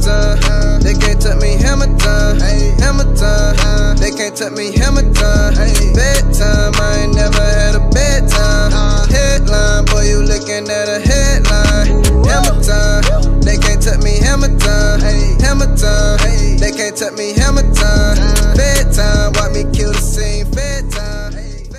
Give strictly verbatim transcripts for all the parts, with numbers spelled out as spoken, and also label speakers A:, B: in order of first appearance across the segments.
A: Hamilton. They can't touch me, Hamilton. Hamilton. They can't touch me, Hamilton. Bedtime, I ain't never had a bedtime. Headline, boy, you looking at a headline. Hamilton. They can't touch me, Hamilton. Hamilton. They can't touch me, Hamilton. Bedtime, watch me kill the scene. Bedtime.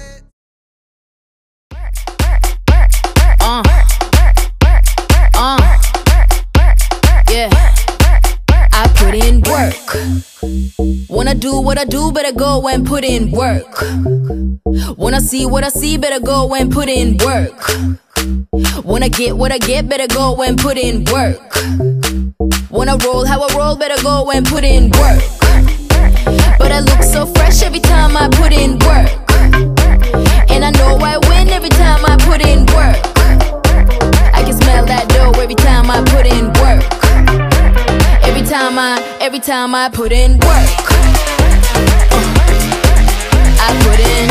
B: Uh, uh, yeah, I put in work. Wanna do what I do, better go and put in work. Wanna see what I see, better go and put in work. Wanna get what I get, better go and put in work. Wanna roll how I roll, better go and put in work. But I look so fresh every time I put in work. And I know I win every time I put in work. I can smell that dough every time I put in work. Every time I, every time I put in work. uh, I put in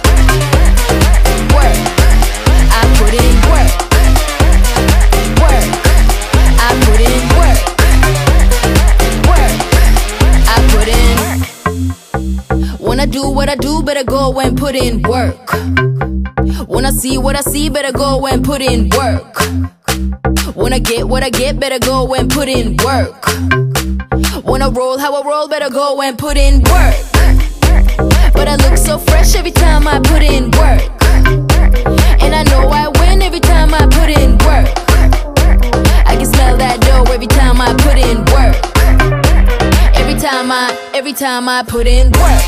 B: work. I put in work. Work. I put in work. Work. I put in. Wanna do what I do, better go and put in work. Wanna see what I see, better go and put in work. Wanna get what I get, better go and put in work. Wanna roll how I roll, better go and put in work. But I look so fresh every time I put in work. And I know I win every time I put in work. I can smell that dough every time I put in work. Every time I, every time I put in work.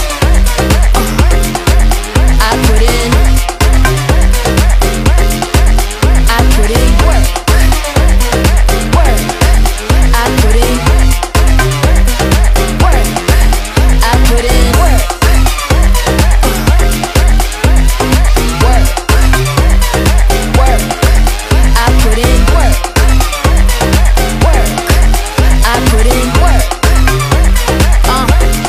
B: I put in. I put in work. Work. I put in work. I put in work. Work. Work. I put in work. Work. I put in work. Uh.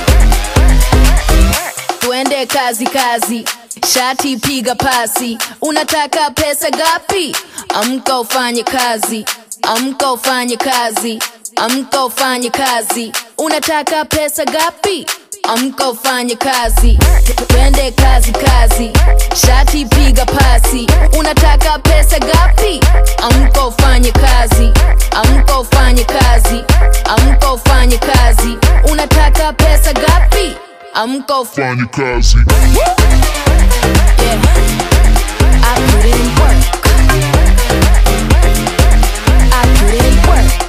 B: Tuende kazi kazi. Shati piga pasi, unataka pesa gapi? Amka ufanye kazi, amka ufanye kazi, amka ufanye kazi. Unataka pesa gapi? Amka ufanye kazi. Twende kazi kazi. Shati piga pasi, unataka pesa gapi? Amka ufanye kazi, amka ufanye kazi, amka ufanye kazi. Unataka pesa gapi? Amka ufanye kazi. Yeah, I put in work. I put in work.